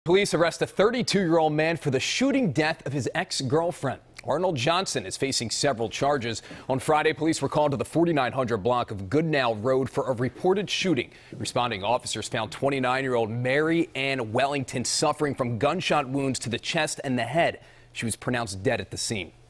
Police arrest a 32-year-old man for the shooting death of his ex-girlfriend. Arnold Johnson is facing several charges. On Friday, police were called to the 4900 block of Goodnow Road for a reported shooting. Responding officers found 29-year-old Mary Ann Wellington suffering from gunshot wounds to the chest and the head. She was pronounced dead at the scene.